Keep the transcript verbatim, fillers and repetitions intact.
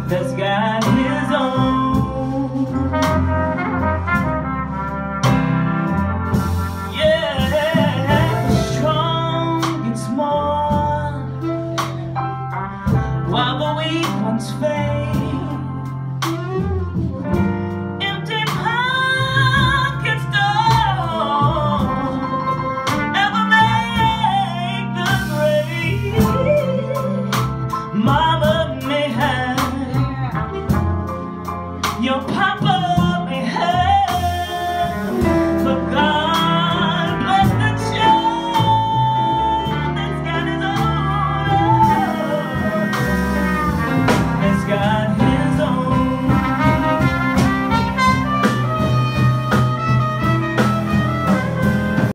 that's got his own. Yeah, strong and small, while the weak ones fade.